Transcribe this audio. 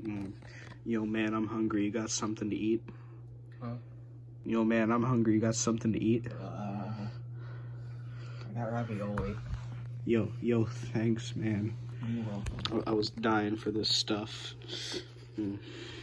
Yo, man, I'm hungry. You got something to eat? Huh? Yo, man, I'm hungry. You got something to eat? I got ravioli. Yo, thanks, man. You're welcome. I was dying for this stuff.